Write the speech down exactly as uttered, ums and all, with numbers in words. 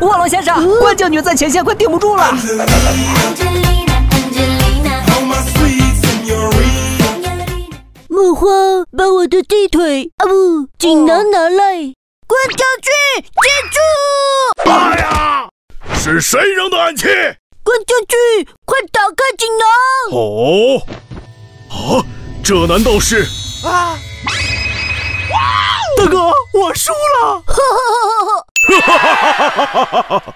卧龙先生，关键女在前线快顶不住了。 木花，把我的地腿啊不，锦囊拿来！关将军，接住！ 哎呀，是谁扔的暗器？ 关将军，快打开锦囊！ 哦，啊，这难道是？啊！ 大哥，我输了！ 哈哈哈哈哈哈！